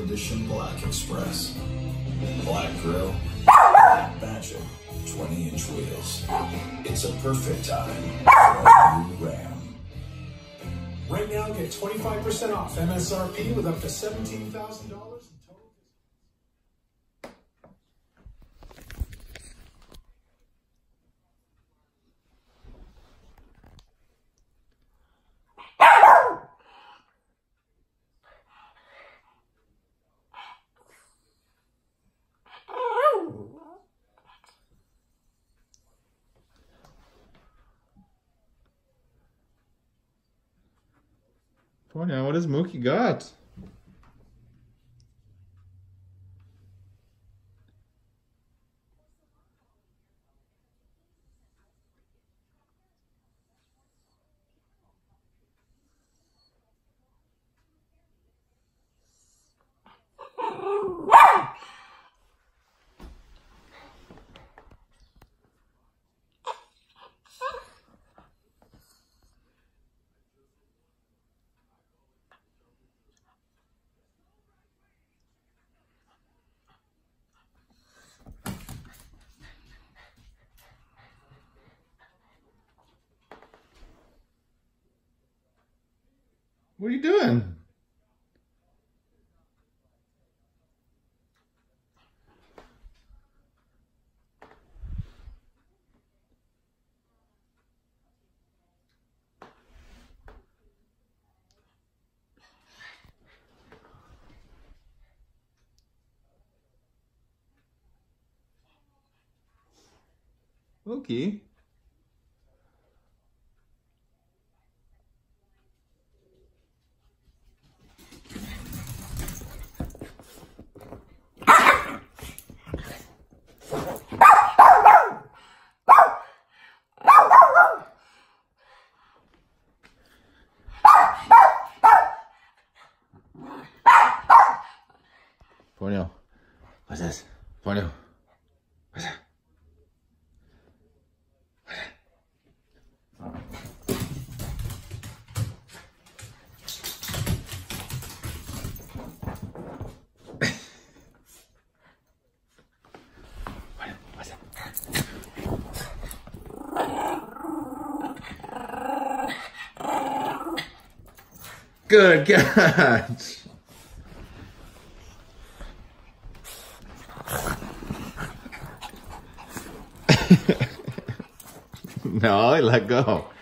Edition Black Express. Black grille, black badging, 20-inch wheels. It's a perfect time for a new Ram. Right now, get 25% off MSRP with up to $17,000 in total. Ponyo, what has Mookie got? What are you doing? Okay. Ponyo, what's this? Ponyo, what's that? Good catch. No, let go.